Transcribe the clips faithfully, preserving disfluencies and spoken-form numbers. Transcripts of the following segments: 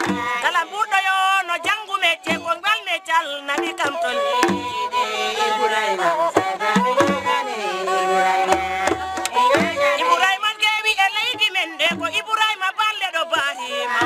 kala burdo yo no jangu mecce ko ngal meccal nabi kam ton Ibrahima Ibrahima gewi e leydi men de ko Ibrahima balle do bahima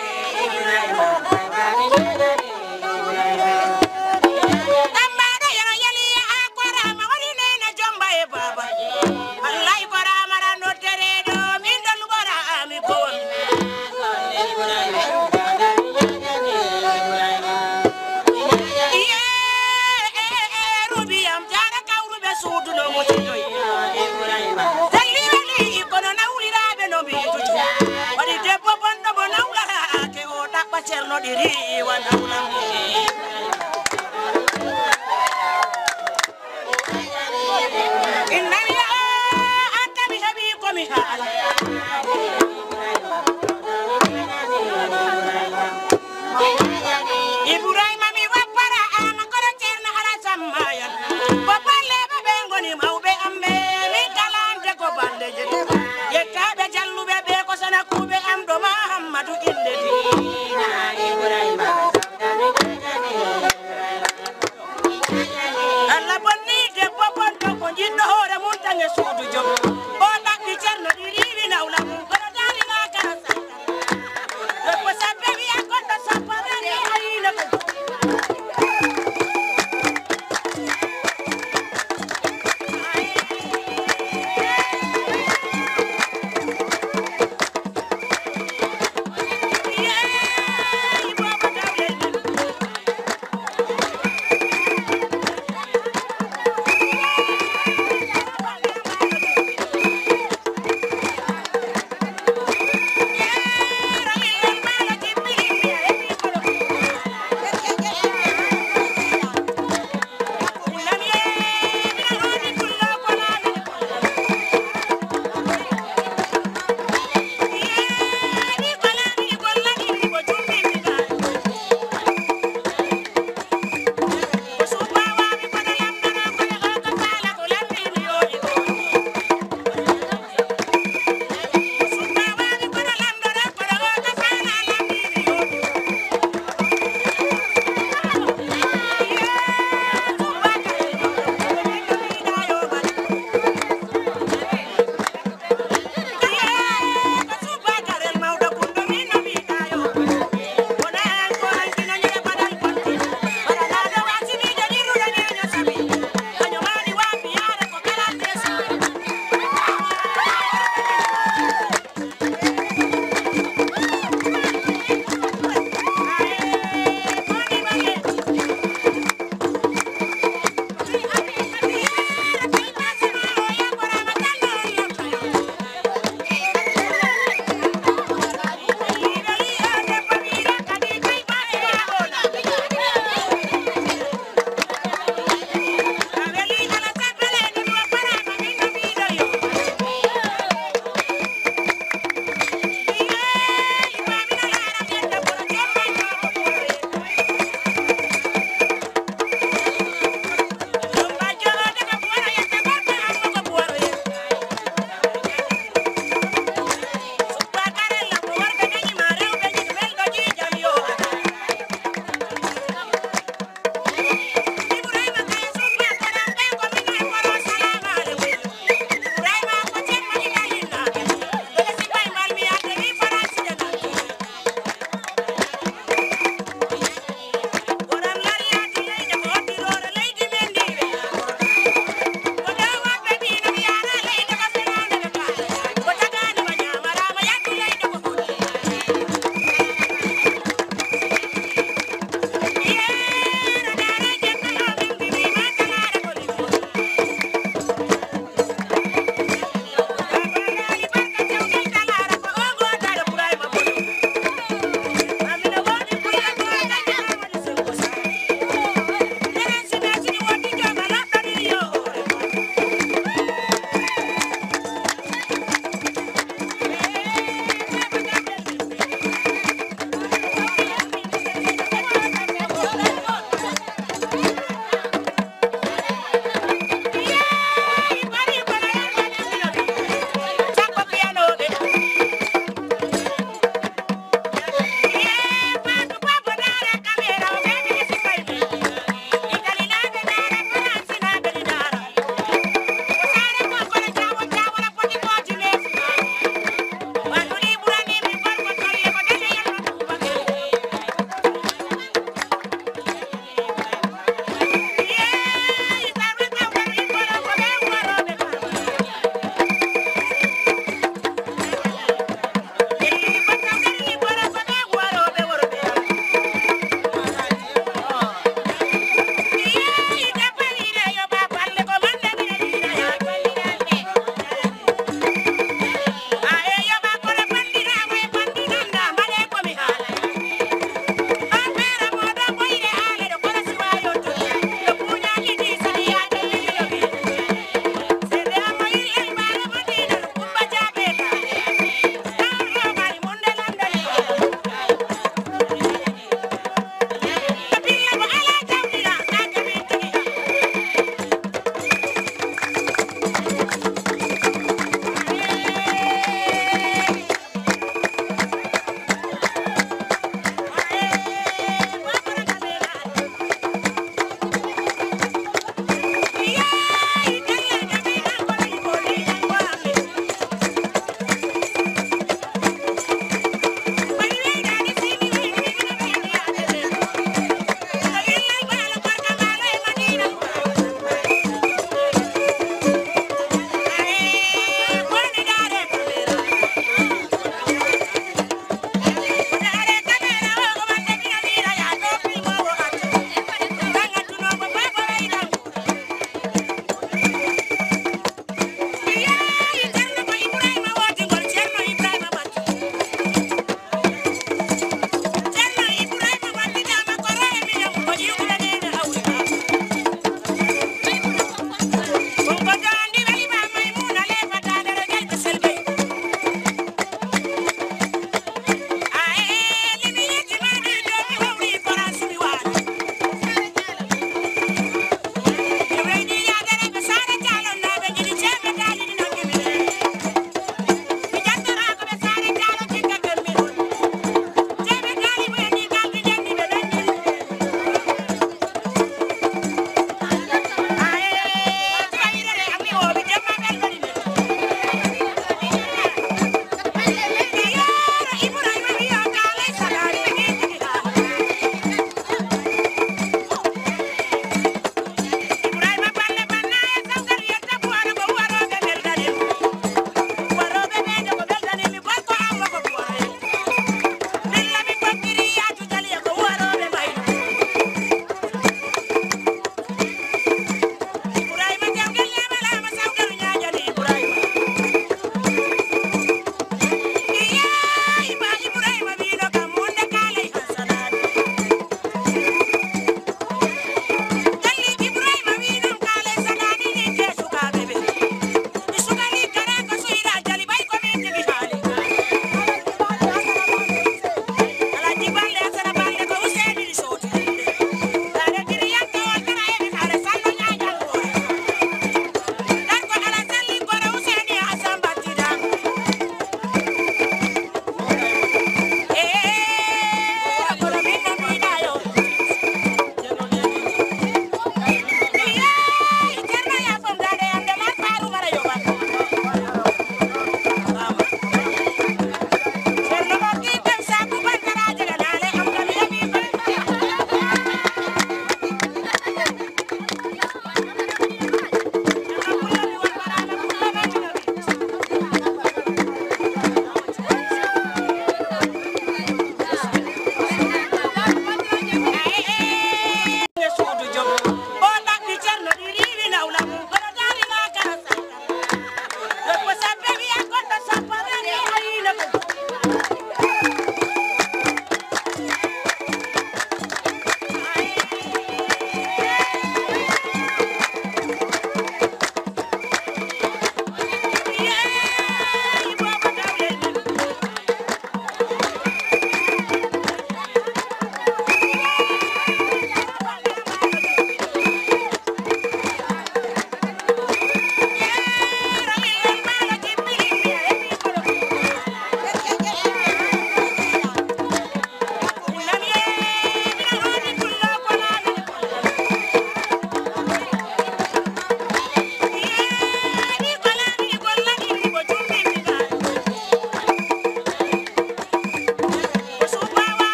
Cerno diri wa daula inna ya anta bi habikum hala Ibrahima mi wa para ama ko cerno hala samaya papa le be bengoni mawbe ambe mi kalande ko bande je ye kabe jallube be ko sana kube am do Muhammadu inde Allah bonni de popon to ko jinno hore mun tange suudu jom o dakki cerno di riwi nawla mun ko da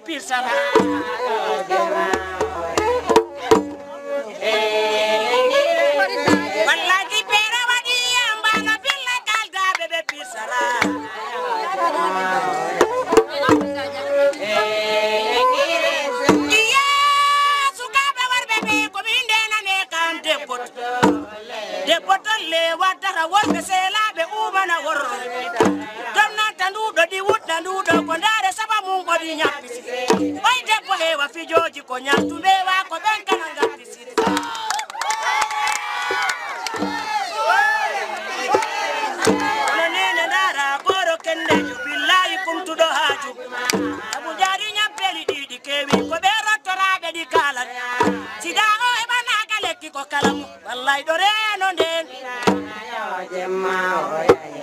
pirsara wallahi pera wadi ambana billa kalda bebe pirsara iya sukabe war bebe ko minde nane kan depot depot le wadara worbe selabe umana worro gamna tandu do di wudda ndu do ko ndare saba mum ko di nyapisi oy debbo hewa fijoji ko nyaltumbe wa ko ben kana ngatti siri ono nene ndara goro kende ju billahi kumtudo haju abu jari nyappeli didi kewi ko be rottorabe di kala sida o e bana kale ki ko kalamu wallahi do reno nden jemma o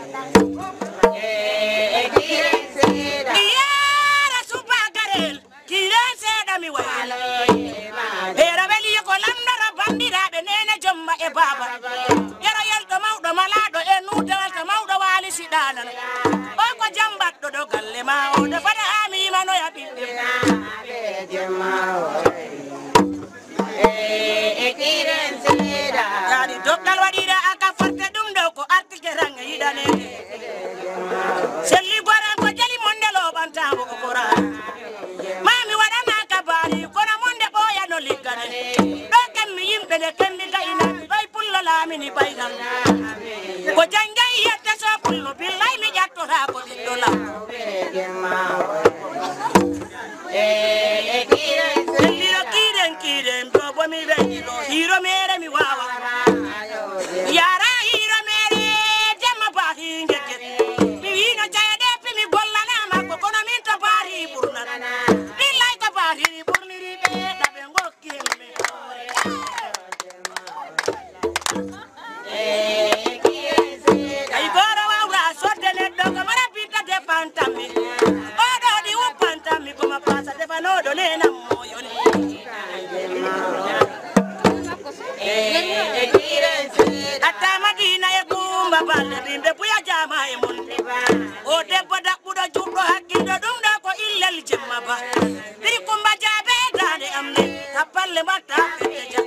e baba yero yeldo mawdo malado e nudal ta mawdo wali sidana o ko jambatdo do galle ma o de fada ami mano ya bibbe jemma o e e kiren sida yadi dokal wadira aka forte dum do ko artike ranga yidane selli bara ko jali mondelo bantabo ko kora mami wadana ka bari kono monde boya no ligane do kam mi yimbe de kembi gayna mini bayna ko jangay yetta so pullo billahi mi jatto ra ko dillola e e kiren seliro kiren kiren do bo mi bendi do hiro mere mi wawa yara hiro mere jamma ba hingeke mi wino jayade pe mi gollana ma ko kono min to bari burna billahi ko bari burniri be dabe ngokki me pantami odo di u pantami kuma pasa de fano do le na moyo ni ata madina e kumba balle bimbe puya jama e mon o de boda budo jubdo hakkido dum da ko illal jemma ba biri kumba jabe dane amne tapalle mata beja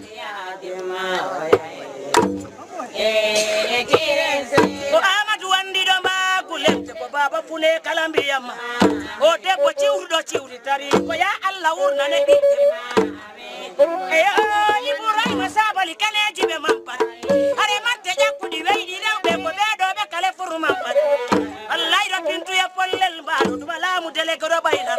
e kiren ko amadu wandi do ma kulemte ko baba fune kalambi yamma o debbo ciwdo ciwdi tari ko ya Allah wurna ne bidde e o Ibrahima sabali kaleji be mampa are matte jakkudi weydi rewbe ko bedo be kale furu mampa wallahi do pintu ya follel baado dum laamu dele goro bayna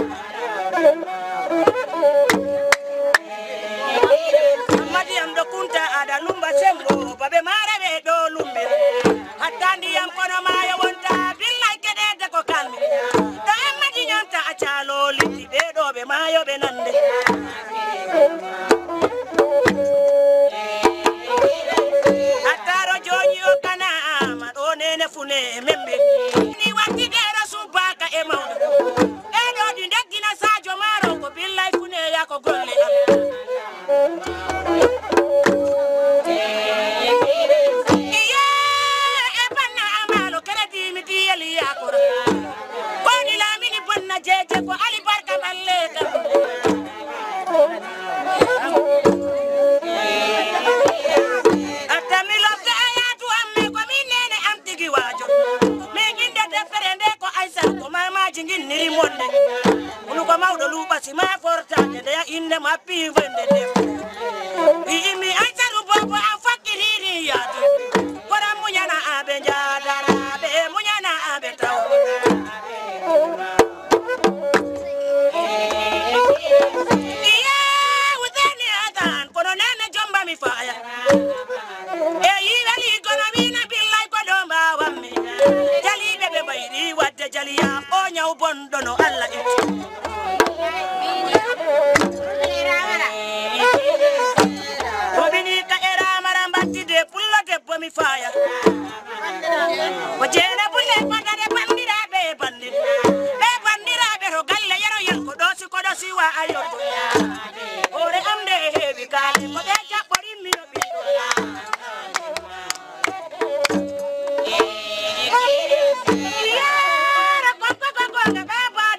amadi am do kunta ada lumba sembo babe mare be do lumbe atandi am kono mayo wonta billahi kede de ko kalmi to amadi nyanta achalo liti be do be mayo be nande ataro joni o kana ma do nene fune membe ni wati dero subaka e mawdo e do di ndagina sajo maro ko billahi fune ya ko golle jeje ko ali barka balle atami lo ga ayatu amme ko minene am tigi wajo me ginde deferende ko aisa ko mama jingin niri monde ulu ko mawdo lu basi ma fortade de inde ma pivende de imi aisa ru bobo afakiriri yatu kora munyana abe jadara be munyana abe taw fire e yali gona bina billahi ko do mbawa mi jali bebe bayri wadde jali ya o nyaw bondo no alla e ko bini ka era mara mbatti de pullo de bomi fire ko jena bulle padare bandira be bandi be bandira be ro galle yaro yel ko do si ko do si wa ayo ore amde hebi kali mo be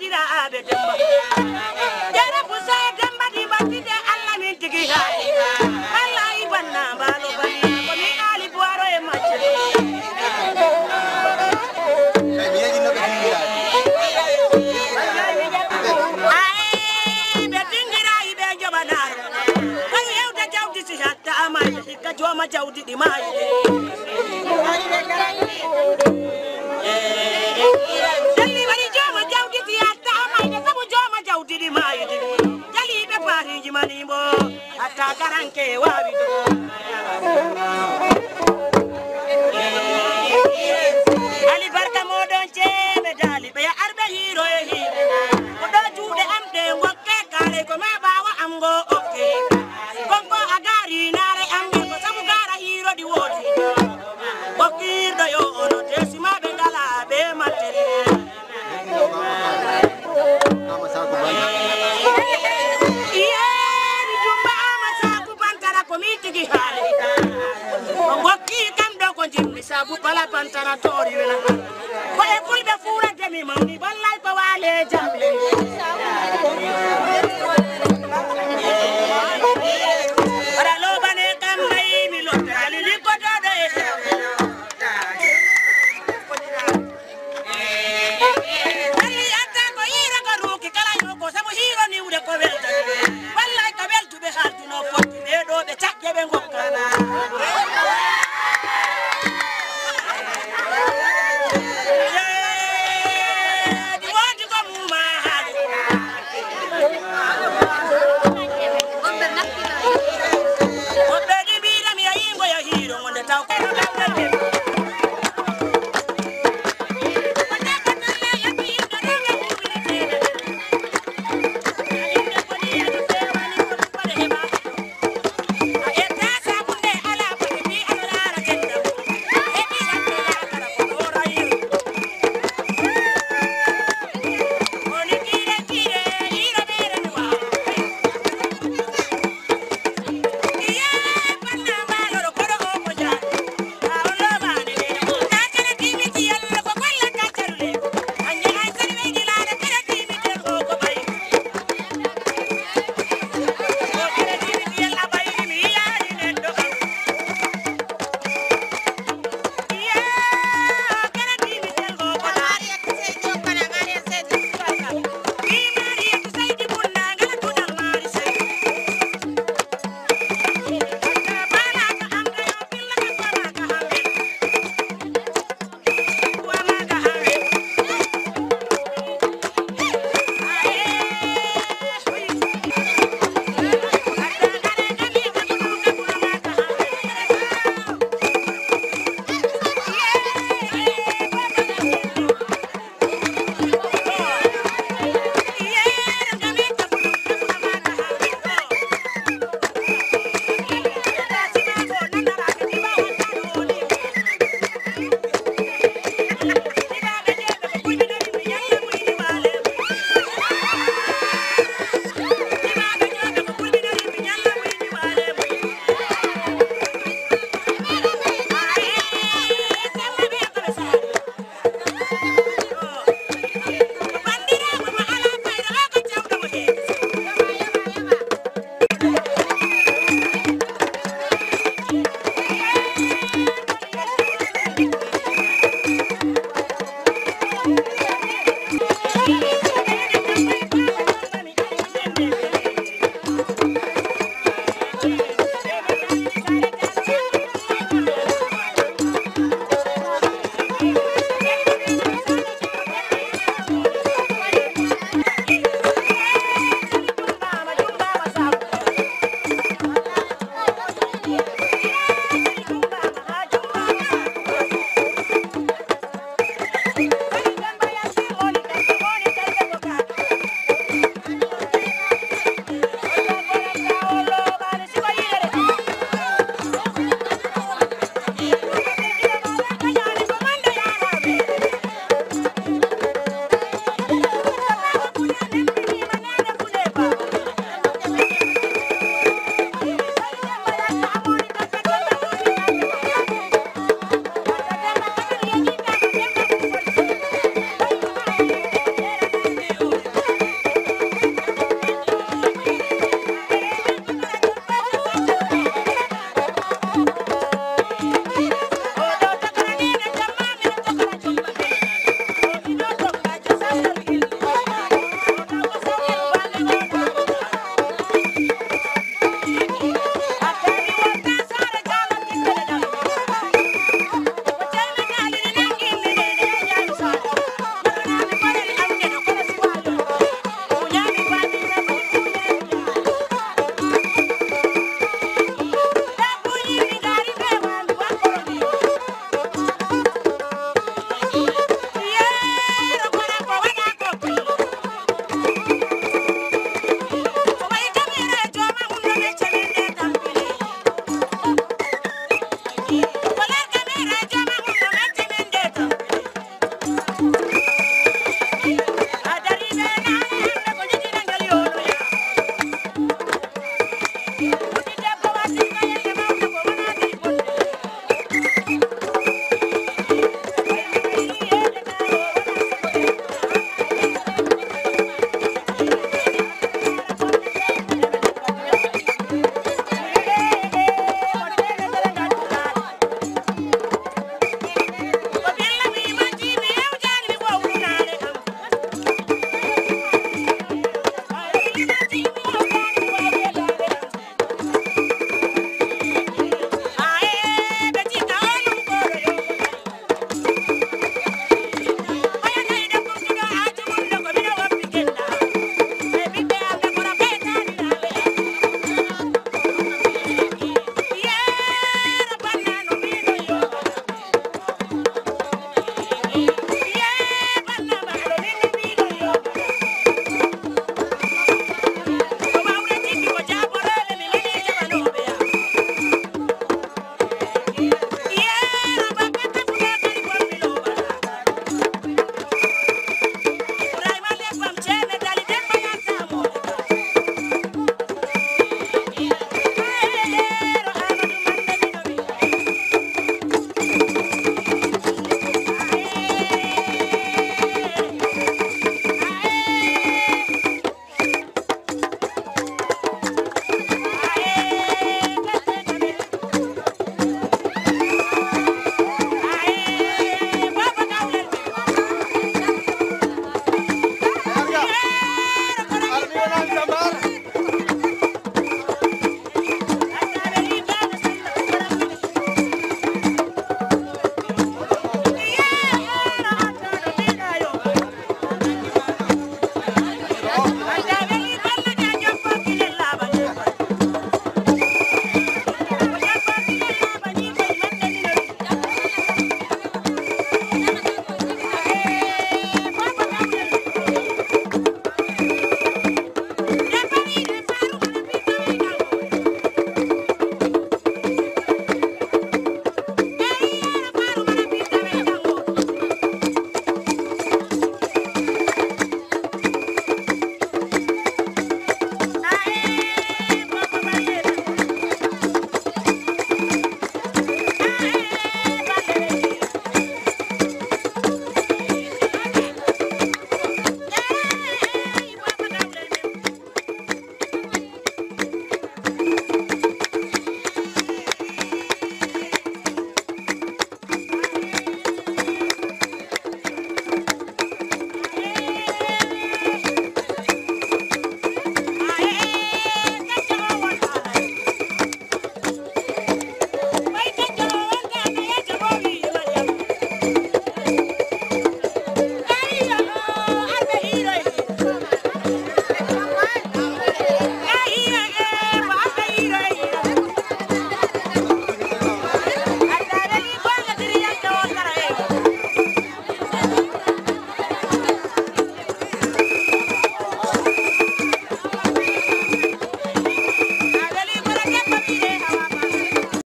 ira abe demba jara busa demba di batide alla min tigi ha alla ibanna balo bani ko mi ali buaro e mache ay mi yaji no be dingira ay be dingira ibe jobana kan yewta jawdi si hatta amay ka joma jawdi di may Jali bari joma jawdi ti hatta amay sabu joma jawdi di may jali be pari jimani bo hatta garanke wabi do Ali barka modon chebe dali be arbe hiro e hi odo jude amde ngokke kale ko ma bawa amgo okke konko agari nare ambe ko sabu gara hiro di wodi okir do yo ono tesima be dala be materi ama sa ko banda iya ni jumba ama sa ku pantara ko mi tigi hale ngokki kam do ko jimmi sabu bala pantara tori wala ko e fulbe fura demi mawni wallahi ko wale jambe